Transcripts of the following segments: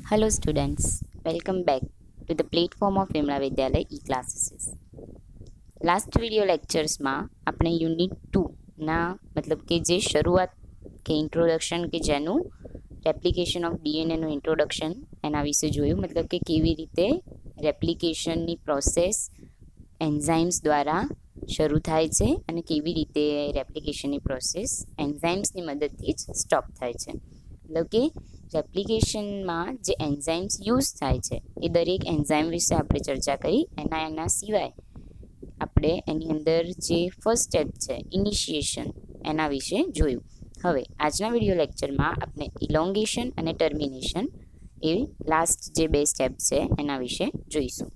Hello students, welcome back to the platform of Vimla Vidyalaya e-classes. Last video લેક્ચર્સમાં આપણે unit 2ના મતલબ કે જે શરૂઆત કે ઇન્ટ્રોડક્શન કે જેનું રેપ્લિકેશન ઓફ ડીએનએનું ઇન્ટ્રોડક્શન એના વિશે જોયું, મતલબ કે કેવી રીતે રેપ્લિકેશનની પ્રોસેસ એન્ઝાઇમ્સ દ્વારા શરૂ થાય છે અને કેવી રીતે રેપ્લિકેશનની પ્રોસેસ એન્ઝાઇમ્સની મદદથી જ સ્ટોપ થાય છે. મતલબ કે રેપ્લિકેશનમાં જે એન્ઝાઇમ્સ યુઝ થાય છે એ દરેક એન્ઝાઇમ વિશે આપણે ચર્ચા કરી. એના સિવાય આપણે એની અંદર જે ફર્સ્ટ સ્ટેપ છે ઇનિશિએશન એના વિશે જોયું. હવે આજના વિડીયો લેક્ચરમાં આપણે ઇલોંગેશન અને ટર્મિનેશન એ લાસ્ટ જે બે સ્ટેપ છે એના વિશે જોઈશું.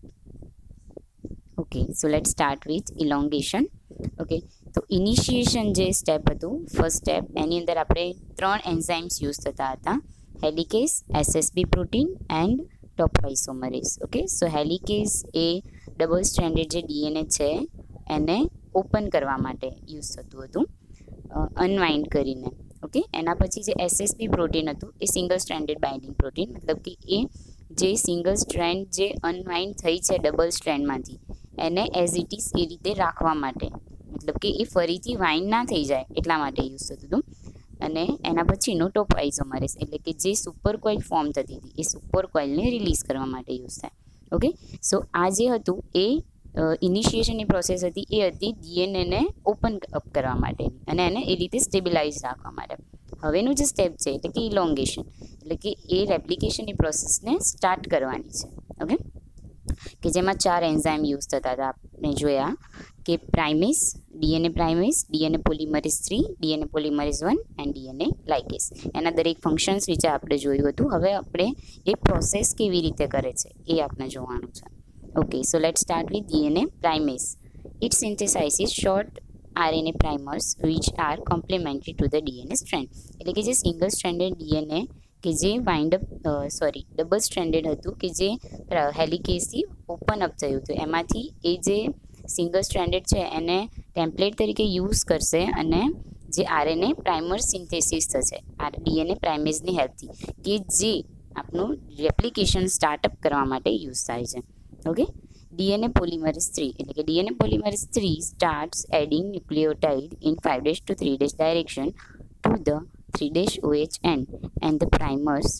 Okay, so let start with elongation. Okay, તો ઇનિશિએશન જે સ્ટેપ હતું ફર્સ્ટ સ્ટેપ, એની અંદર આપણે 3 એન્ઝાઇમ્સ યુઝ થતા હતા: helicase, SSB protein and topoisomerase. Okay, so helicase એ ડબલ સ્ટ્રેન્ડેડ જે ડીએનએ છે એને ઓપન કરવા માટે યુઝ થતું હતું અનવાઇન્ડ કરીને. ઓકે, એના પછી જે એસએસબી પ્રોટીન હતું એ સિંગલ સ્ટ્રેન્ડેડ બાઇન્ડિંગ પ્રોટીન, મતલબ કે એ જે સિંગલ સ્ટ્રેન્ડ જે અનવાઇન્ડ થઈ છે ડબલ સ્ટ્રેન્ડમાંથી એને એઝ ઇટ ઇઝ એ રીતે રાખવા માટે, મતલબ કે એ ફરીથી વાઇન્ડ ના થઈ જાય એટલા માટે યુઝ થતું હતું. અને એના પછીનો ટોપોઆઇસોમરેઝ એટલે કે જે સુપર કોઇલ ફોર્મ થતી હતી એ સુપર કોઇલને રિલીઝ કરવા માટે યુઝ થાય. ઓકે, સો આ જે હતું એ ઇનિશિએશનની પ્રોસેસ હતી, એ હતી ડીએનએને ઓપન અપ કરવા માટેની અને એને એ રીતે સ્ટેબિલાઇઝ રાખવા માટે. હવેનું જે સ્ટેપ છે એટલે કે ઇલોંગેશન, એટલે કે એ રેપ્લિકેશનની પ્રોસેસને સ્ટાર્ટ કરવાની છે. ઓકે, કે જેમાં 4 એન્ઝાઇમ યુઝ થતા હતા. આપણે જોયા કે primase, DNA primase, DNA polymerase 3, DNA polymerase 1 and DNA ligase. એના દરેક ફંક્શન્સ વિશે આપણે જોયું હતું. હવે આપણે એ પ્રોસેસ કેવી રીતે કરે છે એ આપણે જોવાનું છે. Okay, so let start with DNA primase. It synthesises short RNA primers which are complementary to the DNA strand. એટલે કે જે સિંગલ સ્ટ્રેન્ડેડ ડીએનએ કે જે ડબલ સ્ટ્રેન્ડેડ હતું કે જે હેલિકેઝથી ઓપન અપ થયું હતું, એમાંથી એ જે સિંગલ સ્ટ્રેન્ડેડ છે એને ટેમ્પલેટ તરીકે યુઝ કરશે અને જે આરએનએ પ્રાઇમર સિન્થેસિસ થશે આ ડીએનએ પ્રાઇમેઝની હેલ્પથી, કે જે આપણું રેપ્લિકેશન સ્ટાર્ટઅપ કરવા માટે યુઝ થાય છે. ઓકે, ડીએનએ પોલિમરેઝ 3 એટલે કે DNA polymerase 3 starts adding nucleotide in 5' to 3' direction to the 3' end and the primers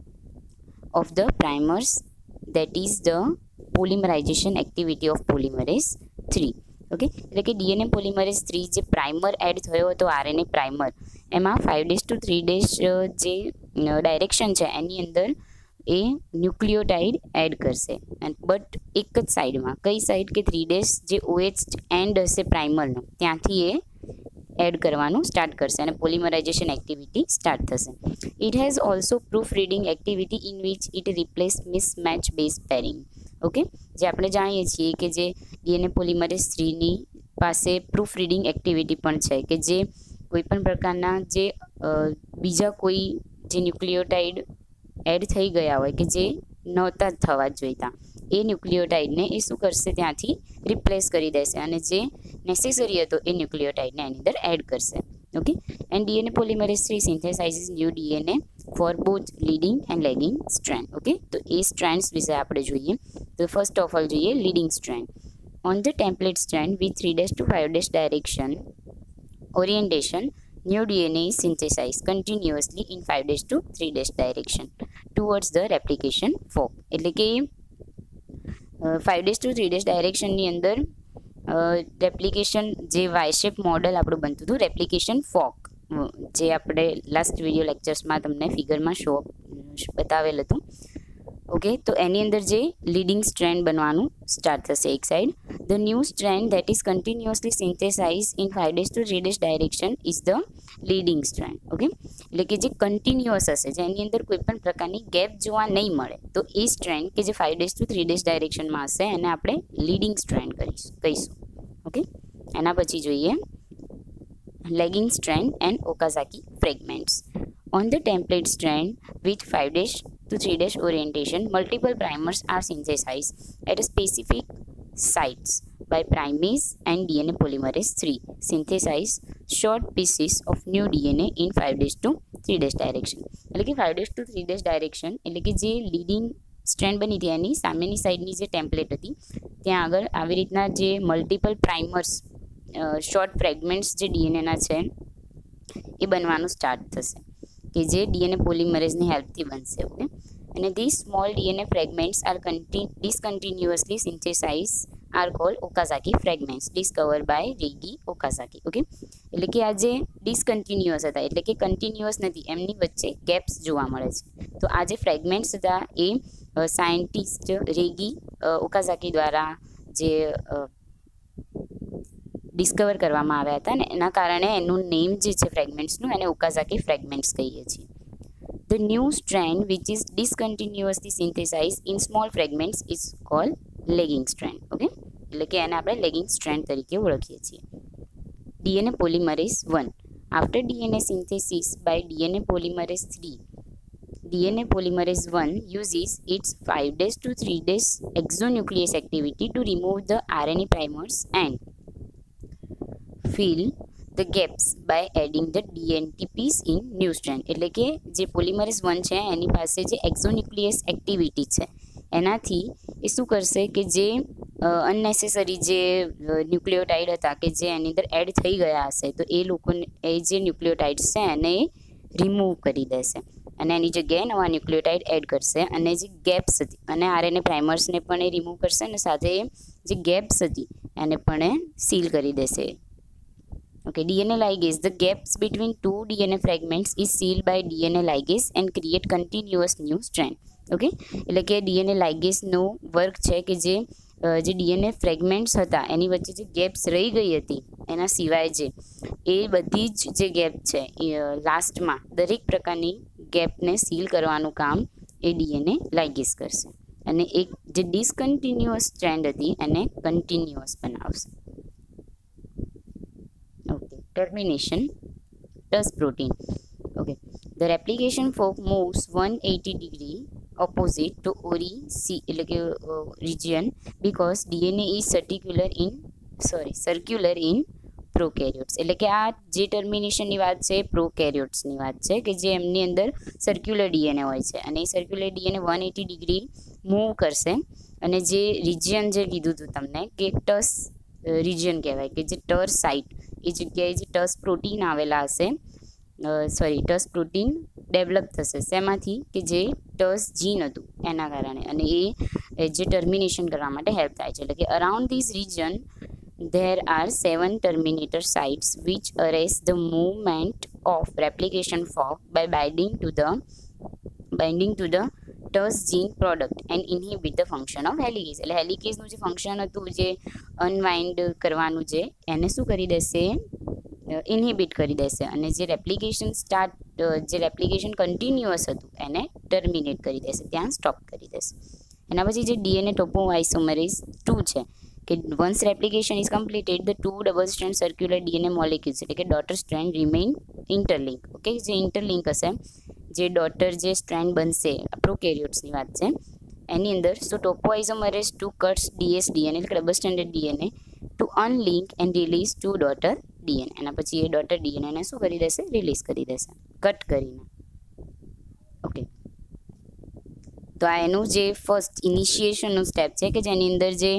of the primers, that is the polymerization activity of polymerase 3. Okay, એટલે કે DNA polymerase 3 જે primer add થયો હતો RNA primer, એમાં 5' to 3' જે direction છે એની અંદર એ ન્યુક્લિયોટાઇડ એડ કરશે. બટ એક જ સાઈડમાં, કઈ સાઈડ કે 3' જે OH એન્ડ હશે પ્રાઇમરનો ત્યાંથી એ એડ કરવાનું સ્ટાર્ટ કરશે અને પોલિમરાઇઝેશન એક્ટિવિટી સ્ટાર્ટ થશે. It has also proof reading activity in which it replace mismatch base pairing. Okay, જે આપણે જાણીએ છીએ કે જે ડીએનએ પોલિમરેઝ 3ની પાસે પ્રૂફ રીડિંગ એક્ટિવિટી પણ છે, કે જે કોઈપણ પ્રકારના જે બીજા કોઈ જે ન્યુક્લિયોટાઇડ એડ થઈ ગયા હોય કે જે નહોતા થવા જોઈતા, એ ન્યુક્લિયોટાઇડને એ શું કરશે ત્યાંથી રિપ્લેસ કરી દેશે અને જે નેસેસરી હતો એ ન્યુક્લિયોટાઇડને એની અંદર એડ કરશે. Okay, and DNA polymerase 3 synthesizes new DNA for both leading and lagging strand. Okay, તો એ સ્ટ્રેન્ડ્સ વિશે આપણે જોઈએ. તો ફર્સ્ટ ઓફ ઓલ જોઈએ leading strand. On the template strand with 3' to 5' direction orientation, new DNA is synthesized continuously in 5' to 3' direction towards the replication fork. એટલે કે 5' to 3' ડાયરેક્શનની અંદર રેપ્લિકેશન જે વાય શેપ મોડલ આપણું બનતું હતું, રેપ્લિકેશન ફોક, જે આપણે લાસ્ટ વિડીયો લેક્ચર્સમાં તમને ફિગરમાં બતાવેલ હતું. ઓકે, તો એની અંદર જે લીડિંગ સ્ટ્રેન્ડ બનવાનું સ્ટાર્ટ થશે એક સાઈડ. The new strand that is continuously synthesize in 5' to 3' direction is the leading strand. Okay, એટલે કે જે કન્ટિન્યુઅસ હશે, જેની અંદર કોઈ પણ પ્રકારની ગેપ જોવા નહીં મળે, તો એ સ્ટ્રેન્ડ કે જે 5' to 3' ડાયરેક્શનમાં હશે એને આપણે લીડિંગ સ્ટ્રેન્ડ કહીશું. ઓકે, એના પછી જોઈએ lagging strand and Okazaki fragments. On the template strand with 5' to 3' orientation, multiple primers are synthesized at a specific sites by primase and DNA polymerase 3 synthesize short pieces of new DNA in 5' to 3' direction. એટલે કે 5 to 3 days direction એટલે કે જે leading strand બની હતી એની સામેની સાઈડની જે template હતી ત્યાં આગળ આવી રીતના જે મલ્ટિપલ પ્રાઇમર્સ શોર્ટ ફ્રેગમેન્ટ્સ જે ડીએનએના છે એ બનવાનું સ્ટાર્ટ થશે કે જે ડીએનએ પોલિમરેઝની હેલ્પથી બનશે. ઓકે, અને these small DNA fragments are discontinuously synthesized are called Okazaki fragments discovered by Reiji Okazaki. Okay, એટલે કે આ જે ડિસકન્ટિન્યુઅસ હતા એટલે કે કન્ટિન્યુઅસ નથી, એમની વચ્ચે ગેપ્સ જોવા મળે છે. તો આ જે ફ્રેગમેન્ટ્સ હતા એ સાયન્ટિસ્ટ રેગી ઓકાઝાકી દ્વારા જે ડિસ્કવર કરવામાં આવ્યા હતા ને એના કારણે એનું નેમ જે છે ફ્રેગમેન્ટ્સનું એને ઓકાઝાકી ફ્રેગમેન્ટ્સ કહીએ છીએ. The new strand which is discontinuously synthesized in small fragments is called lagging strand. Okay, એટલે કે એને આપણે લેગિંગ સ્ટ્રેન્ડ તરીકે ઓળખીએ છીએ. DNA polymerase 1. After DNA synthesis by DNA polymerase 3, DNA polymerase 1 uses its 5 days to 3 days exonuclease activity to remove the RNA primers and fill the gaps by adding the DNTPs in new strand. એટલે કે જે polymerase 1 છે એની પાસે જે એક્ઝોન્યુક્લિયસ activity છે એનાથી એ શું કરશે કે જે અનનેસેસરી જે ન્યુક્લિયોટાઇડ હતા કે જે એની અંદર એડ થઈ ગયા હશે તો એ લોકોને એ જે ન્યુક્લિયોટાઇડ્સ છે એને રિમૂવ કરી દેશે અને એની જગ્યાએ નવા ન્યુક્લિયોટાઇડ એડ કરશે અને જે ગેપ્સ હતી અને આરએનએ પ્રાઇમર્સને પણ એ રિમૂવ કરશે અને સાથે જે ગેપ્સ હતી એને પણ સીલ કરી દેશે. Okay, DNA ligase. The gaps between two DNA fragments is sealed by DNA ligase and create continuous new strand. Okay, એટલે કે DNA ligaseનો વર્ક છે કે જે DNA ફ્રેગમેન્ટ્સ હતા એની વચ્ચે જે ગેપ્સ રહી ગઈ હતી એના સિવાય જે એ બધી જ જે ગેપ છે લાસ્ટમાં દરેક પ્રકારની ગેપને સીલ કરવાનું કામ એ DNA લાઇગેસ કરશે અને એક જે ડિસકન્ટિન્યુઅસ સ્ટ્રેન્ડ હતી એને કન્ટિન્યુઅસ બનાવશે. Okay, termination TUS protein. Okay, the replication fork moves 180 degree opposite to ORI C region because DNA is circular in prokaryotes. એટલે કે આ જે ટર્મિનેશનની વાત છે પ્રોકેરિયોટ્સની વાત છે કે જે એમની અંદર સર્ક્યુલર ડીએનએ હોય છે અને એ સર્ક્યુલર ડીએનએ 180 ડિગ્રી મૂવ કરશે અને જે રિજિયન જે કીધું હતું તમને કે ટસ રિજિયન કહેવાય કે જે ટર સાઇટ એ જગ્યાએ જે ટસ પ્રોટીન આવેલા હશે ટસ પ્રોટીન ડેવલપ થશે શેમાંથી કે જે ટસ જીન હતું એના કારણે અને એ જે ટર્મિનેશન કરવા માટે હેલ્પ થાય છે. એટલે કે around this region there are 7 terminator sites which arrest the movement of replication fork by binding to the TUS gene product and inhibit the function of helicase. એટલે હેલિકેઝનું જે ફંક્શન હતું જે અનવાઇન્ડ કરવાનું છે એને શું કરી દેશે ઇન્હિબિટ કરી દેશે અને જે રેપ્લિકેશન કન્ટિન્યુઅસ હતું એને ટર્મિનેટ કરી દેશે ત્યાં સ્ટોપ કરી દેશે. એના પછી જે ડીએનએ ટોપોઆઇસોમેરેઝ 2 છે કે once replication is completed the two double strand circular DNA molecules એટલે કે daughter strand remain interlinked. Okay, જે ઇન્ટરલિંક હશે જે ડોટર જે સ્ટ્રેન્ડ બનશે પ્રોકેરિયોટ્સની વાત છે એની અંદર સો ટોપોઆઇસોમેરેઝ 2 કટ્સ ડીએસડીએનએ એટલે double stranded DNA to unlink and release to daughter DNA. એના પછી એ ડોટર ડીએનએને શું કરી દેશે રીલીઝ કરી દેશે કટ કરીને. ઓકે, તો આ એનું જે ફર્સ્ટ ઇનિશિએશનનું સ્ટેપ છે કે જેની અંદર જે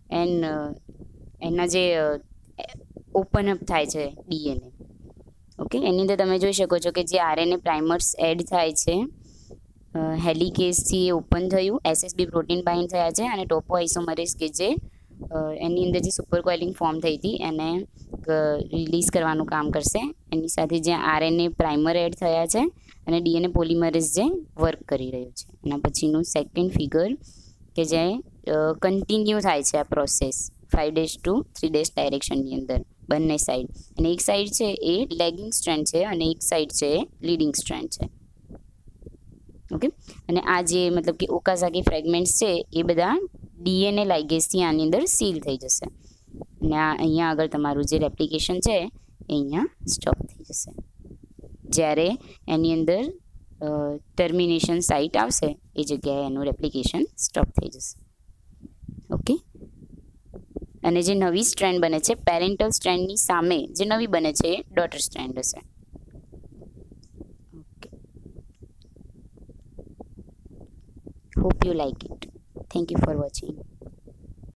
એના જે ઓપન અપ થાય છે ડીએનએ. ઓકે, એની અંદર તમે જોઈ શકો છો કે જે આરએનએ પ્રાઇમર્સ એડ થાય છે હેલિકેઝથી એ ઓપન થયું એસએસબી પ્રોટીન બાઇન્ડ થયા છે અને ટોપોઆઇસોમરેઝ કે જે એની અંદર જે સુપર કોઇલિંગ ફોર્મ થઈ હતી એને રિલીઝ કરવાનું કામ કરશે. એની સાથે જે આરએનએ પ્રાઇમર એડ થયા છે અને ડીએનએ પોલિમરેઝ જે વર્ક કરી રહ્યું છે. એના પછીનું સેકન્ડ ફિગર કે જે કન્ટિન્યુ થાય છે આ પ્રોસેસ 5 days to 3 days ડાયરેક્શનની અંદર બંને સાઈડ અને એક સાઈડ છે એ લેગિંગ સ્ટ્રેન્ડ છે અને એક સાઈડ છે એ લીડિંગ સ્ટ્રેન્ડ છે. ઓકે, અને આ જે મતલબ કે ઓકાઝાકી ફ્રેગમેન્ટ્સ છે એ બધા ડીએનએ લાઇગેસથી આની અંદર સીલ થઈ જશે અને આ અહીંયા આગળ તમારું જે રેપ્લિકેશન છે એ અહીંયા સ્ટોપ થઈ જશે જ્યારે એની અંદર ટર્મિનેશન સાઇટ આવશે એ જગ્યાએ એનું રેપ્લિકેશન સ્ટોપ થઈ જશે. ઓકે, અને જે નવી સ્ટ્રેન્ડ બને છે પેરેન્ટલ સ્ટ્રેન્ડની સામે જે નવી બને છે એ ડોટર સ્ટ્રેન્ડ હશે. Okay, hope you like it. Thank you for watching.